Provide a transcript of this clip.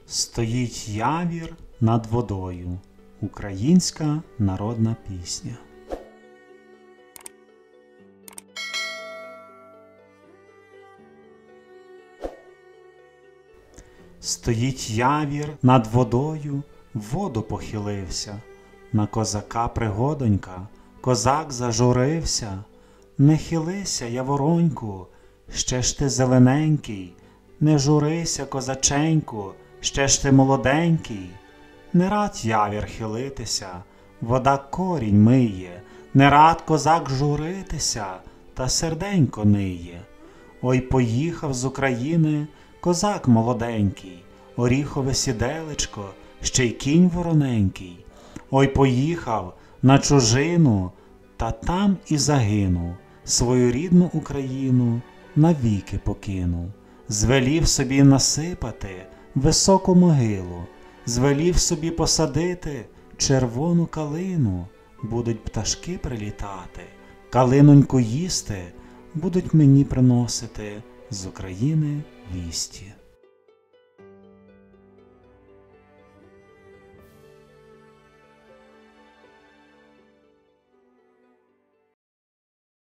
Стоїть явір над водою. Українська народна пісня. Стоїть явір над водою, в воду похилився. На козака пригодонька, козак зажурився. Не хилися, явороньку, ще ж ти зелененький. Не журися, козаченьку, ще ж ти молоденький. Не рад явір хилитися, вода корінь миє. Не рад козак журитися, та серденько ниє. Ой, поїхав з України козак молоденький, оріхове сіделечко, ще й кінь вороненький. Ой, поїхав на чужину, та там і загинув. Свою рідну Україну навіки покинув. Звелів собі насипати високу могилу, звелів собі посадити червону калину. Будуть пташки прилітати, калиноньку їсти, будуть мені приносити з України вісті.